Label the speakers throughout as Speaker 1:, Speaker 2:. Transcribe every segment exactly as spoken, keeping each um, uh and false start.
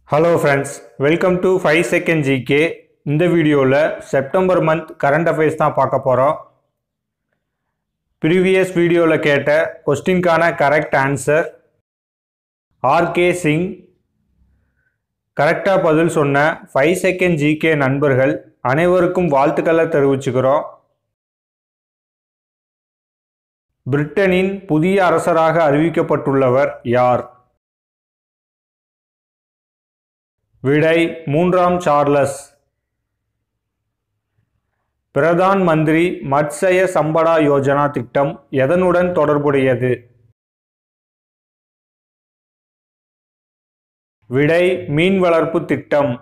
Speaker 1: Hello friends, welcome to five second G K. இந்த வீடியோல September month current affairs தான் பார்க்க போறோம். previous வீடியோல கேட்ட क्वेश्चनக்கான கரெக்ட் ஆன்சர் ஆர்கே சிங். கரெக்ட்டா பதில் சொன்ன five second G K நண்பர்கள் அனைவருக்கும் வாழ்த்துக்களை தெரிவிச்சுக்கிறோம். பிரிட்டனின் புதிய அரசராக அறிவிக்கப்பட்டுள்ளவர் யார்? விடை மூன்றாம் சார்லஸ். பிரதான் மந்திரி மத்ஸ்ய சம்படா யோஜனா திட்டம் எதனுடன் தொடர்புடையது? விடை மீன் வளர்ப்பு திட்டம்.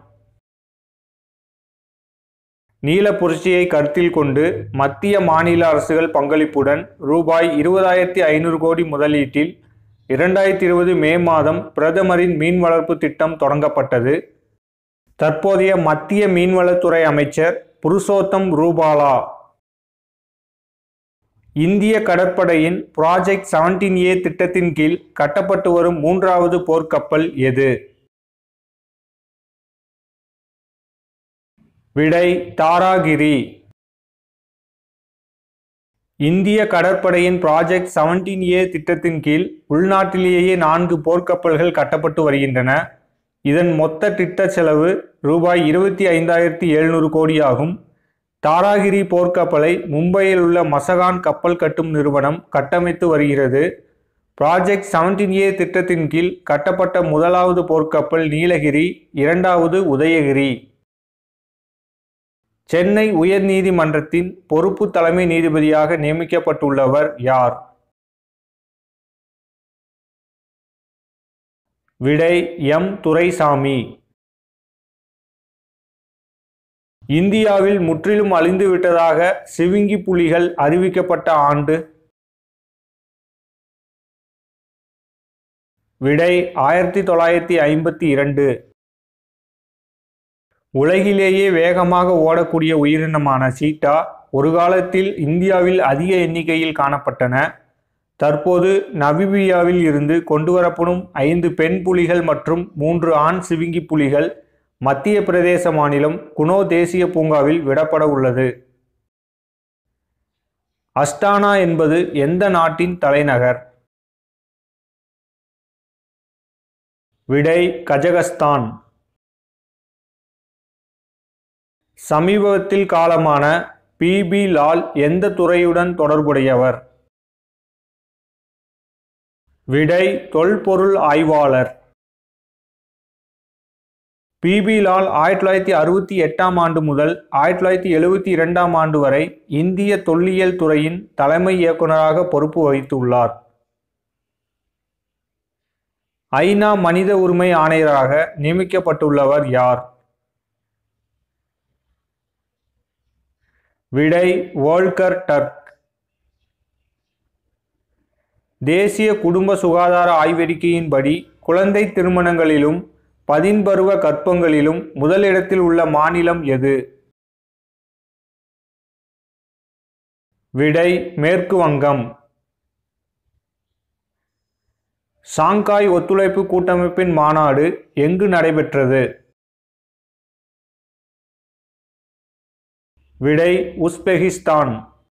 Speaker 1: நீல புரட்சியை கருத்தில் கொண்டு மத்திய மாநில அரசுகள் பங்களிப்புடன் ரூபாய் இருபதாயிரத்தி ஐநூறு கோடி முதலீட்டில் இரண்டாயிரத்தி இருபது மே மாதம் பிரதமரின் மீன் வளர்ப்பு திட்டம் தொடங்கப்பட்டது. தற்போதைய மத்திய மீன்வளத்துறை அமைச்சர் புருஷோத்தம் ரூபாலா. இந்திய கடற்படையின் ப்ராஜெக்ட் செவன்டீன் ஏ திட்டத்தின் கீழ் கட்டப்பட்டு வரும் மூன்றாவது போர்க்கப்பல் எது? விடை தாராகிரி. இந்திய கடற்படையின் ப்ராஜெக்ட் செவன்டீன் ஏ திட்டத்தின் கீழ் உள்நாட்டிலேயே நான்கு போர்க்கப்பல்கள் கட்டப்பட்டு வருகின்றன. இதன் மொத்த திட்ட செலவு ரூபாய் இருபத்தி ஐந்தாயிரத்தி எழுநூறு கோடி ஆகும். தாராகிரி போர்க்கப்பலை மும்பையில் உள்ள மசகான் கப்பல் கட்டும் நிறுவனம் கட்டமைத்து வருகிறது. ப்ராஜெக்ட் செவன்டீன் ஏ திட்டத்தின் கீழ் கட்டப்பட்ட முதலாவது போர்க்கப்பல் நீலகிரி, இரண்டாவது உதயகிரி. சென்னை உயர் நீதிமன்றத்தின் பொறுப்பு தலைமை நீதிபதியாக நியமிக்கப்பட்டுள்ளவர் யார்? விடை எம் துரைசாமி. இந்தியாவில் முற்றிலும் அழிந்துவிட்டதாக சிவிங்கி புலிகள் அறிவிக்கப்பட்ட ஆண்டு? விடை ஆயிரத்தி தொள்ளாயிரத்தி ஐம்பத்தி இரண்டு. உலகிலேயே வேகமாக ஓடக்கூடிய உயிரினமான சீட்டா ஒரு காலத்தில் இந்தியாவில் அதிக எண்ணிக்கையில் காணப்பட்டன. தற்போது நமீபியாவில் இருந்து கொண்டுவரப்படும் ஐந்து பெண் புலிகள் மற்றும் மூன்று ஆண் சிவிங்கி புலிகள் மத்திய பிரதேச மாநிலம் குனோ தேசிய பூங்காவில் விடப்பட உள்ளது. அஸ்டானா என்பது எந்த நாட்டின் தலைநகர்? விடை கஜகஸ்தான். சமீபத்தில் காலமான பி பி லால் எந்த துறையுடன் தொடர்புடையவர்? விடை தொல்பொருள் ஆய்வாளர். பி பி லால் ஆயிரத்தி தொள்ளாயிரத்தி அறுபத்தி எட்டாம் ஆண்டு முதல் ஆயிரத்தி தொள்ளாயிரத்தி எழுபத்தி இரண்டாம் ஆண்டு வரை இந்திய தொல்லியல் துறையின் தலைமை இயக்குநராக பொறுப்பு வகித்துள்ளார். ஐநா மனித உரிமை ஆணையராக நியமிக்கப்பட்டுள்ளவர் யார்? விடை வோல்கர் டர்க். தேசிய குடும்ப சுகாதார ஆய்வறிக்கையின்படி குழந்தை திருமணங்களிலும் பதின்பருவ கர்ப்பங்களிலும் முதலிடத்தில் உள்ள மாநிலம் எது? விடை மேற்கு வங்கம். ஷாங்காய் ஒத்துழைப்பு கூட்டமைப்பின் மாநாடு எங்கு நடைபெற்றது? விடை உஸ்பெகிஸ்தான்.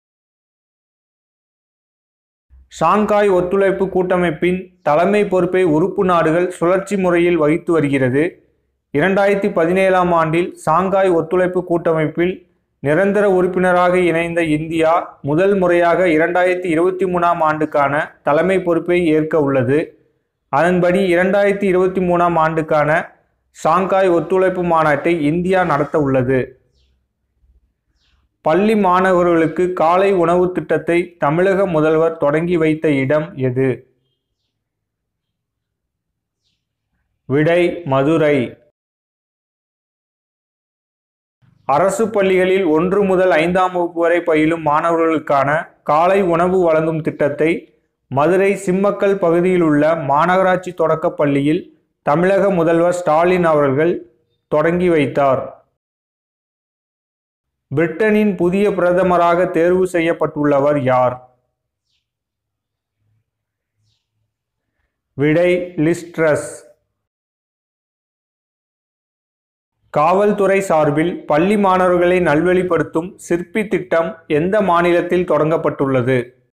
Speaker 1: ஷாங்காய் ஒத்துழைப்பு கூட்டமைப்பின் தலைமை பொறுப்பை உறுப்பு நாடுகள் சுழற்சி முறையில் வகித்து வருகிறது. இரண்டாயிரத்தி பதினேழாம் ஆண்டில் ஷாங்காய் ஒத்துழைப்பு கூட்டமைப்பில் நிரந்தர உறுப்பினராக இணைந்த இந்தியா முதல் முறையாக இரண்டாயிரத்தி இருபத்தி மூணாம் ஆண்டுக்கான தலைமை பொறுப்பை ஏற்க உள்ளது. அதன்படி இரண்டாயிரத்தி இருபத்தி மூணாம் ஆண்டுக்கான ஷாங்காய் ஒத்துழைப்பு மாநாட்டை இந்தியா நடத்த உள்ளது. பள்ளி மாணவர்களுக்கு காலை உணவு திட்டத்தை தமிழக முதல்வர் தொடங்கி வைத்த இடம் எது? விடை மதுரை. அரசு பள்ளிகளில் ஒன்று முதல் ஐந்தாம் வகுப்பு வரை பயிலும் மாணவர்களுக்கான காலை உணவு வழங்கும் திட்டத்தை மதுரை சிம்மக்கல் பகுதியில் உள்ள மாநகராட்சி தொடக்கப் பள்ளியில் தமிழக முதல்வர் ஸ்டாலின் அவர்கள் தொடங்கி வைத்தார். பிரிட்டனின் புதிய பிரதமராக தேர்வு செய்யப்பட்டுள்ளவர் யார்? விடை லிஸ் ட்ரஸ். காவல்துறை சார்பில் பள்ளி மாணவர்களை நல்வழிப்படுத்தும் சிற்பி திட்டம் எந்த மாநிலத்தில் தொடங்கப்பட்டுள்ளது?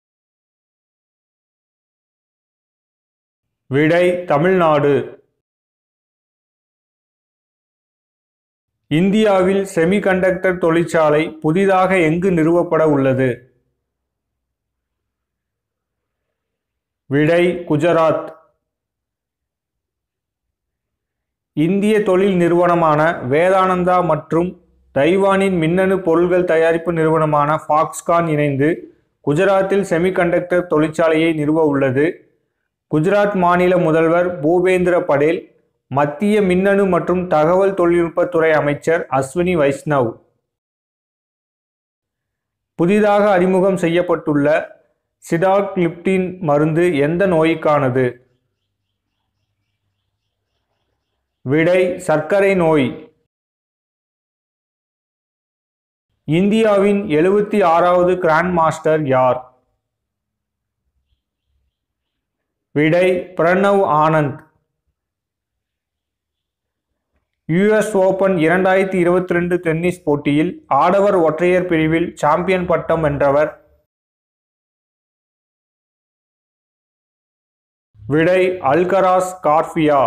Speaker 1: விடை தமிழ்நாடு. இந்தியாவில் செமிகண்டக்டர் தொழிற்சாலை புதிதாக எங்கு நிறுவப்பட உள்ளது? விடை குஜராத். இந்திய தொழில் நிறுவனமான வேதானந்தா மற்றும் தைவானின் மின்னணு பொருட்கள் தயாரிப்பு நிறுவனமான ஃபாக்ஸ்கான் இணைந்து குஜராத்தில் செமிகண்டக்டர் தொழிற்சாலையை நிறுவ உள்ளது. குஜராத் மாநில முதல்வர் பூபேந்திர படேல், மத்திய மின்னணு மற்றும் தகவல் தொழில்நுட்பத்துறை அமைச்சர் அஸ்வினி வைஷ்ணவ். புதிதாக அறிமுகம் செய்யப்பட்டுள்ள சிடாக்லிப்டின் மருந்து எந்த நோய்க்கானது? விடை சர்க்கரை நோய். இந்தியாவின் எழுபத்தி ஆறாவது கிராண்ட் மாஸ்டர் யார்? விடை பிரணவ் ஆனந்த். யுஎஸ் ஓபன் இரண்டாயிரத்தி இருபத்தி ரெண்டு டென்னிஸ் போட்டியில் ஆடவர் ஒற்றையர் பிரிவில் சாம்பியன் பட்டம் வென்றவர்? விடை அல்கராஸ் கார்பியா.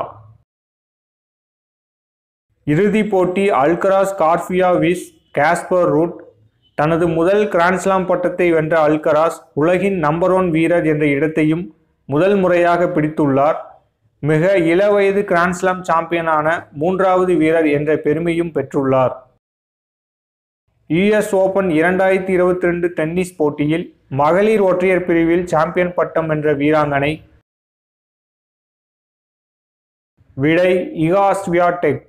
Speaker 1: இறுதிப் போட்டி Alcaraz Garfia vs Casper Ruud. தனது முதல் கிராண்ட்ஸ்லாம் பட்டத்தை வென்ற அல்கராஸ் உலகின் நம்பர் ஒன் வீரர் என்ற இடத்தையும் முதல் முறையாக பிடித்துள்ளார். மிக இளவயது கிராண்ட்ஸ்லாம் சாம்பியனான மூன்றாவது வீரர் என்ற பெருமையும் பெற்றுள்ளார். யுஎஸ் ஓபன் இரண்டாயிரத்தி இருபத்தி ரெண்டு டென்னிஸ் போட்டியில் மகளிர் ஒற்றையர் பிரிவில் சாம்பியன் பட்டம் வென்ற வீராங்கனை? விடை இகா ஸ்வியாடெக்.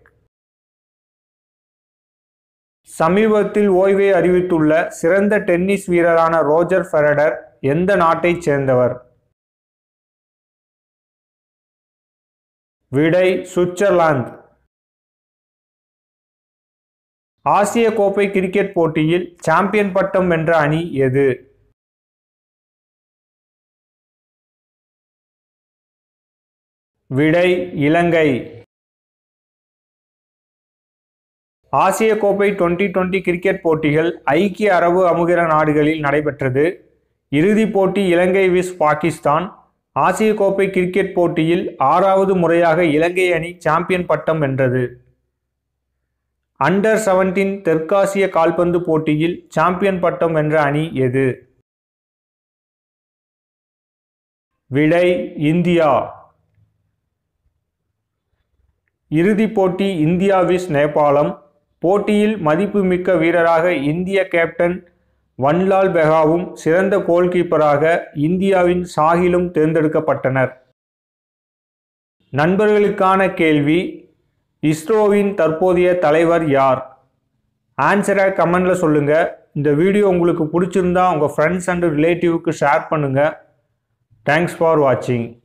Speaker 1: சமீபத்தில் ஓய்வை அறிவித்துள்ள சிறந்த டென்னிஸ் வீரரான ரோஜர் ஃபெடரர் எந்த நாட்டைச் சேர்ந்தவர்? விடை சுவிட்சர்லாந்து. ஆசிய கோப்பை கிரிக்கெட் போட்டியில் சாம்பியன் பட்டம் வென்ற அணி எது? விடை இலங்கை. ஆசிய கோப்பை டுவெண்டி டுவெண்டி கிரிக்கெட் போட்டிகள் ஐக்கிய அரபு அமீரக நாடுகளில் நடைபெற்றது. இறுதிப் போட்டி இலங்கை விஸ் பாகிஸ்தான். ஆசிய கோப்பை கிரிக்கெட் போட்டியில் ஆறாவது முறையாக இலங்கை அணி சாம்பியன் பட்டம் வென்றது. அண்டர் செவன்டீன் தெற்காசிய கால்பந்து போட்டியில் சாம்பியன் பட்டம் வென்ற அணி எது? விடை இந்தியா. இறுதிப் போட்டி இந்தியா விஸ் நேபாளம். போட்டியில் மதிப்புமிக்க வீரராக இந்திய கேப்டன் வன்லால் பெகாவும் சிறந்த கோல்கீப்பராக இந்தியாவின் சாஹிலும் தேர்ந்தெடுக்கப்பட்டனர். நண்பர்களுக்கான கேள்வி: இஸ்ரோவின் தற்போதைய தலைவர் யார்? ஆன்சரை கமெண்ட்ல சொல்லுங்க. இந்த வீடியோ உங்களுக்கு பிடிச்சிருந்தா உங்க ஃப்ரெண்ட்ஸ் அண்ட் ரிலேட்டிவ்க்கு ஷேர் பண்ணுங்க. தேங்க்ஸ் ஃபார் வாட்சிங்.